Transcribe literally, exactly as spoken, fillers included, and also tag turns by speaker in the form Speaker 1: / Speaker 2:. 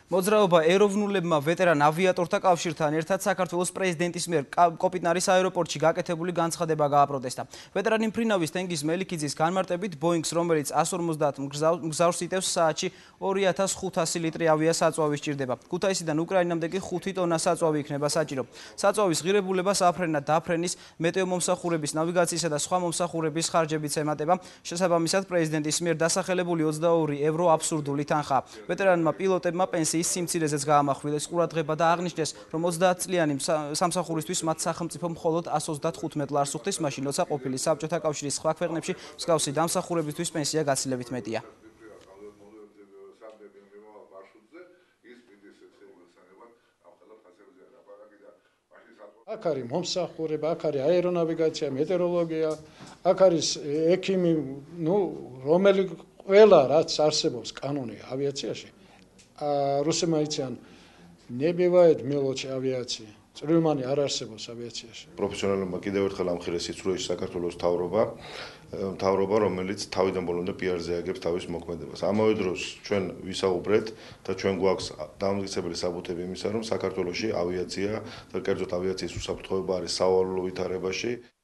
Speaker 1: მოძრაობა ეროვნულებმა ვეტერან ავიატორთა კავშირთან ერთად საქართველოს პრეზიდენტის მიერ კოპიტნარის აეროპორტში გაკეთებული განცხადება გააპროტესტა. ვეტერანი მფრინავის თენგიზ მელიქიძის განმარტებით ბოინგს, რომელიც one fifty მგზავრს იტევს საათში two thousand five hundred ლიტრი ავიასაწვავი სჭირდება. ქუთაისიდან უკრაინამდე კი ხუთი ტონა საწვავი იქნება საჭირო. საწვავის ღირებულებას აფრენა დაფრენის, მეტეომომსახურების, ნავიგაციისა და სხვა მომსახურების ხარჯებიც ემატება. შესაბამისად, პრეზიდენტის მიერ დასახელებული ოცდაორი ევრო აბსურდული თანხაა. ვეტერანმა პილოტებმა პენსიის სიმცირეზეც გაამახვილეს ყურადღება და აღნიშნეს, რომ ოცდაათ წლიანი სამსახურისთვის მათ სახელმწიფო მხოლოდ one hundred twenty-five ლარს უხდის, მაშინ როცა ყოფილი საბჭოთა კავშირის სხვა ქვეყნებში მსგავსი დამსახურებისთვის პენსია გაცილებით მეტია.
Speaker 2: აქ არის მომსახურება, აქ არის აერონავიგაცია, მეტეოროლოგია, აქ არის ექიმი, ну, რომელი ყველა რაც არსებობს კანონი ავიაციაში. რუსებმა იციან, не бывает мелочи авиации. წვრილმანი არ არსებობს ავიაციაში.
Speaker 3: პროფესიონალებმა კიდევ ერთხელ ამხილეს იცრუეში საქართველოს მთავრობა, მთავრობა, რომელიც თავიდან ბოლომდე პიარზე აგებს თავის მოქმედებას. ამავე დროს ჩვენ ვისაუბრეთ და ჩვენ გვაქვს დამამტკიცებელი საბუთები იმისა, რომ საქართველოში ავიაცია და კერძოდ ავიაციის უსაფრთხოება არის სავალალო ვითარებაში.